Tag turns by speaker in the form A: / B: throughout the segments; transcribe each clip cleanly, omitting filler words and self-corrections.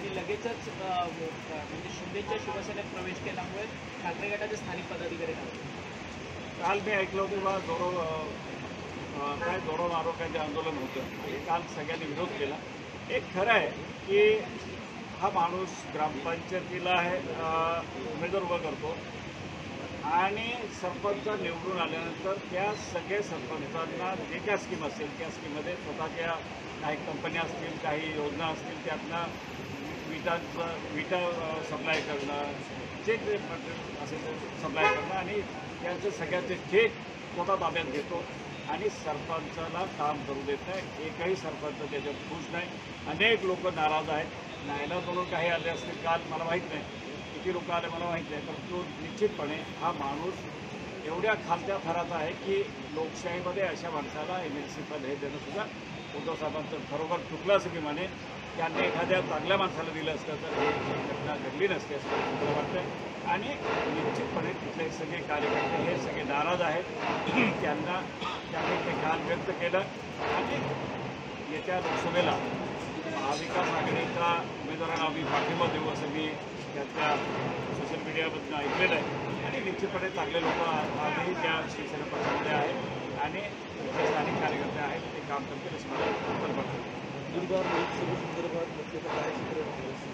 A: त्यांनी लगेचच म्हणजे शिंदेच्या शिवसेनेत प्रवेश केल्यामुळे ठाकरे गटाचे स्थानिक पदाधिकारी टाकले।
B: काल मी ऐकलं होतं बा काय धोरण आरोग्याचे आंदोलन होतं आणि काल सगळ्यांनी विरोध केला। एक खरं आहे की हा माणूस ग्रामपंचायतीला आहे उमेदवार उभा करतो आणि सरपंच निवडून आल्यानंतर त्या सगळे सरपंचांना जे काय स्कीम असेल त्या स्कीममध्ये स्वतःच्या काही कंपन्या असतील काही योजना असतील त्यातनं विटा सप्लाय करणं जे मटेरियल असेल ते सप्लाय करणं आणि त्यांचं सगळ्याचे चेक स्वतः ताब्यात घेतो आणि सरपंचाला काम करू देत नाही। एकही सरपंच त्याच्यात खुश नाही। अनेक लोक नाराज आहेत। न्यायला म्हणून काही आले असतील काल मला माहीत नाही किती लोक आले मला माहीत नाही, पण तो निश्चितपणे हा माणूस एवढ्या खालच्या थराचा आहे की लोकशाहीमध्ये अशा माणसाला MLC पद हे देणं सुद्धा उद्धव साहेबांचं खरोखर चुकलं असं की म्हणे त्यांनी एखाद्या चांगल्या माणसाला दिलं असतं तर ही घटना घडली नसते असं मला वाटतं। आणि निश्चितपणे तिथले सगळे कार्यकर्ते हे सगळे नाराज आहेत। त्यांनी ते काल व्यक्त केलं आणि येत्या लोकसभेला महाविकास आघाडीच्या उमेदवारांना आम्ही पाठिंबा देऊ असं मी त्याच्या सोशल मीडियामधून ऐकलेलं आहे आणि निश्चितपणे चांगले लोक आजही त्या शिवसेना पक्षामध्ये आहेत आणि जे स्थानिक कार्यकर्ते आहेत ते काम करतील असं मला उत्तर पडतं।
C: दुर्गार लोकसभेसंदर्भात मुख्यतः काय चित्र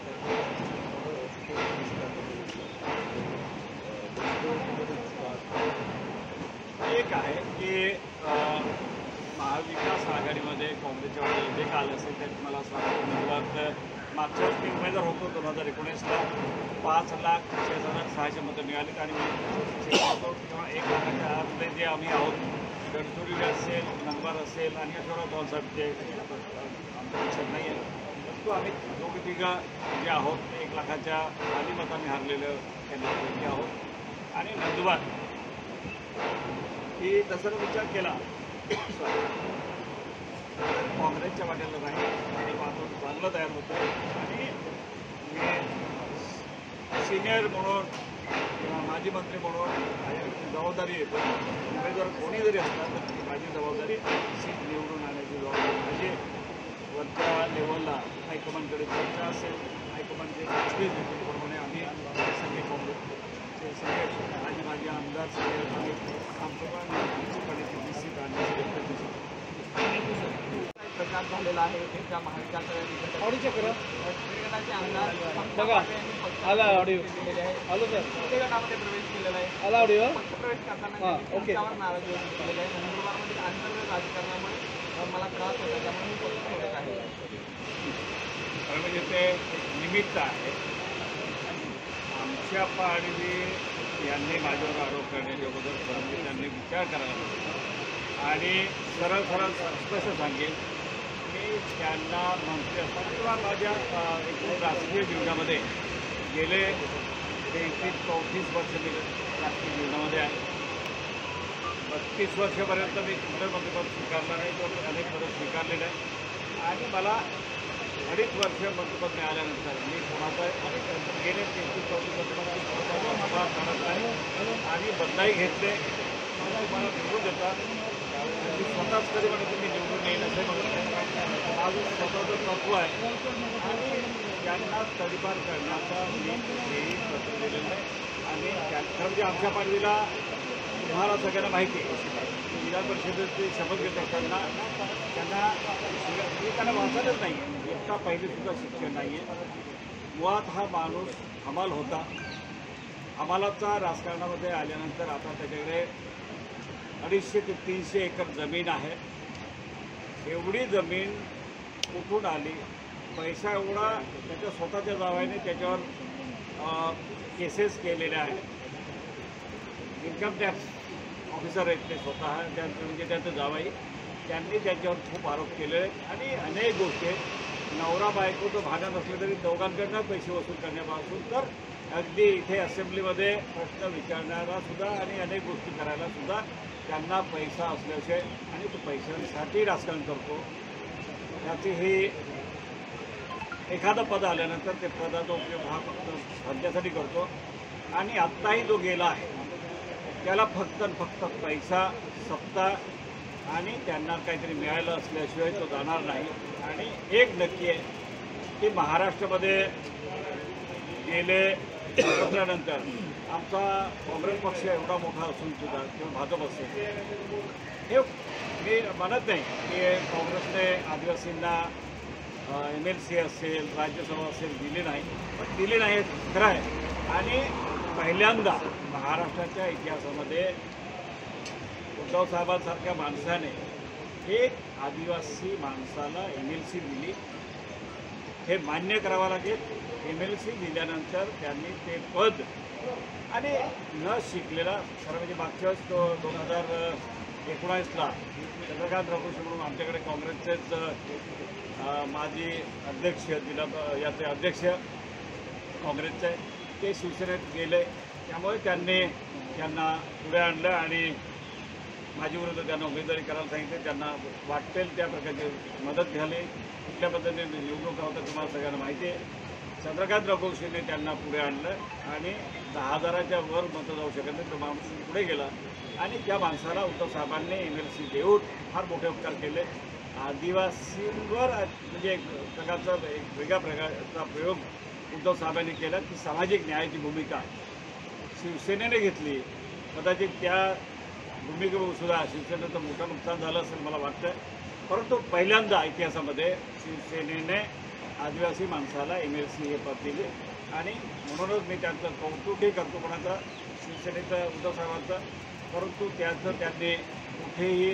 B: एक आहे की महाविकास आघाडीमध्ये काँग्रेसच्या वतीने जे काल असेल त्यात मला सांगतो मागच्या वर्षी उमेदवार होतो 2019ला 5,46,600 मतं मिळालीत आणि मी होतो किंवा 1 लाखाच्या आतले जे आम्ही आहोत गडचिरोली असेल नंबर असेल आणि यशवंतराव चव्हाण जे आमच्या पक्षात नाही आहे परंतु आम्ही दोघे तिघं जे आहोत 1 लाखाच्या खाली मतांनी हारलेलं कॅन्डिडेटपैकी आहोत। आणि नंदुरबार की तसं विचार केला काँग्रेसच्या वाट्याला नाही आणि वातावरण चांगलं तयार होतं आणि मी सिनियर म्हणून किंवा माजी मंत्री म्हणून माझ्याकडे जबाबदारी येतो। उमेदवार कोणी जरी असला तर ती माझी जबाबदारी सीट निवडून आणण्याची जबाबदारी म्हणजे वरच्या लेवलला हायकमांडकडे चर्चा असेल हायकमांडचे एक्सप्रेस देतील आम्ही सगळे काँग्रेसचे सगळे माझे आमदार सगळे आम्ही आमच्यापणे ती सीट आणण्याची
A: प्रकार झालेला आहे त्या महाविकास गटाचे आमदार दिलेले गटामध्ये प्रवेश केलेला आहे। पक्षप्रवेश करताना पक्षावर नाराजी व्यक्त केलेली आहे। नंदुरबारमध्ये अंतर्गत राजकारणामुळे मला त्रास होता त्यामुळे मी पक्ष सोडत आहे।
B: म्हणजे ते निमित्त आहे। आमच्या पाडवी यांनी माझ्यावर आरोप करण्याच्या अगोदर परंतु त्यांनी विचार करायला आणि सरळ स्पष्ट सांगेल मी त्यांना मंत्री असताना किंवा माझ्या एकूण राजकीय जीवनामध्ये गेले 33-34 वर्ष मी राजकीय जीवनामध्ये आहे। 32 वर्षापर्यंत मी कुठलं मंत्रिपद स्वीकारलं नाही तर अनेक पदं स्वीकारलेलं आहे आणि मला 2.5 वर्ष मंत्रिपद मिळाल्यानंतर मी कोणाचा गेले 33-34 वर्षामध्ये सभा करत नाही आणि बदलाही घेतले मला निवडून देतात स्वतःच कधी म्हणत मी निवडून येईल असं म्हणत माझं स्वतःचं तत्व आहे आणि त्यांना तडीपार करण्याचा मी हेही पत्र दिलेलं आहे। आणि म्हणजे आमच्या पाडवीला तुम्हाला सगळ्यांना माहिती आहे विधान परिषदेचे शपथ घेत असताना त्यांना वाचायलाच नाही आहे इतका पहिलेसुद्धा शिक्षण नाही आहे। मुळात हा माणूस हमाल होता। हमालाचा राजकारणामध्ये आल्यानंतर आता त्याच्याकडे 250 ते 300 एकर जमीन आहे। एवढी जमीन कुठून आली पैसा एवढा त्याच्या स्वतःच्या जावाने त्याच्यावर केसेस केलेल्या आहेत। इन्कम टॅक्स ऑफिसर आहेत ते स्वतः म्हणजे त्यांचं जावाई त्यांनी त्याच्यावर खूप आरोप केले आहेत आणि अनेक गोष्टी नवरा बायकोचं भांडण नसलं तरी दोघांकडनं पैसे वसूल करण्यापासून तर अगदी इथे असेंब्लीमध्ये प्रश्न विचारण्याला सुद्धा आणि अनेक गोष्टी करायला सुद्धा त्यांना पैसा असल्याशिवाय आणि तो पैशांसाठी राजकारण करतो। त्याची ही एखादं पद आल्यानंतर ते पदाचा उपयोग हा फक्त धंद्यासाठी करतो आणि आत्ताही जो गेला आहे त्याला फक्त पैसा सत्ता आणि त्यांना काहीतरी मिळालं असल्याशिवाय तो जाणार नाही। आणि एक नक्की आहे की महाराष्ट्रामध्ये गेले स्वातंत्र्यानंतर आमचा काँग्रेस पक्ष एवढा मोठा असून सुद्धा किंवा भाजप असेल हे मी म्हणत नाही की काँग्रेसने आदिवासींना MLC असेल राज्यसभा असेल दिली नाही, पण दिली नाही खरं आहे. आणि पहिल्यांदा महाराष्ट्राच्या इतिहासामध्ये उद्धव साहेबांसारख्या माणसाने एक आदिवासी माणसाला MLC दिली हे मान्य करावं लागेल. MLC दिल्यानंतर त्यांनी ते पद आणि न शिकलेला खरं म्हणजे मागच्या वेळेस तो 2019ला चंद्रकांत रघुवंशी म्हणून आमच्याकडे काँग्रेसचेच माजी अध्यक्ष याचे अध्यक्ष काँग्रेसचे ते शिवसेनेत गेले. त्यामुळे त्यांना पुढे आणलं आणि माझ्याविरुद्ध त्यांना उमेदवारी करायला सांगितले. त्यांना वाटेल त्या प्रकारची मदत झाली. कुठल्या पद्धतीने निवडणूक होतं तुम्हाला सगळ्यांना माहिती आहे. चंद्रकांत रघुवंशीने त्यांना पुढे आणलं आणि 10,000च्या वर मतं जाऊ शकत नाही. तो माणूस पुढे गेला आणि त्या माणसाला उद्धव साहेबांनी MLC देऊन फार मोठे उपकार केले. आदिवासींवर म्हणजे एक प्रकारचा एक वेगळ्या प्रकारचा प्रयोग उद्धव साहेबांनी केला की सामाजिक न्यायाची भूमिका शिवसेनेने घेतली. कदाचित त्या भूमिकेवर सुद्धा शिवसेनेचं मोठं नुकसान झालं असेल मला वाटतं. परंतु पहिल्यांदा इतिहासामध्ये शिवसेनेने आदिवासी माणसाला MLC हे पद दिले आणि म्हणूनच मी त्यांचं कौतुकही करतो कोणाचा शिवसेनेचं उद्धव साहेबांचं. परंतु त्यांनी कुठेही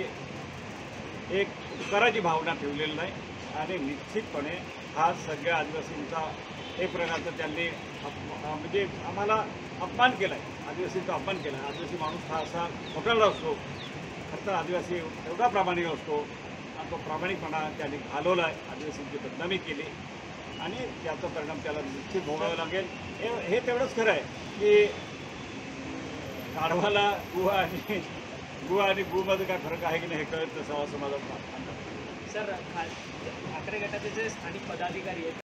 B: एक उपकाराची भावना ठेवलेली नाही आणि निश्चितपणे हा सगळ्या आदिवासींचा एक प्रकारचा त्यांनी म्हणजे आम्हाला अपमान केला आहे. आदिवासींचा अपमान केला आहे. आदिवासी माणूस हा असा खोटारडा असतो, फक्त आदिवासी एवढा प्रामाणिक असतो आणि तो प्रामाणिकपणा त्यांनी घालवला आहे. आदिवासींची बदनामी केली आणि त्याचा परिणाम त्याला निश्चित भोगावा लागेल. हे तेवढंच खरं आहे की गाढवाला गुहा आणि गुमध्ये काय फरक आहे की नाही हे कळत नसावं असं माझं म्हणणं आहे.
D: सर, ठाकरे गटाचे जे स्थानिक पदाधिकारी आहेत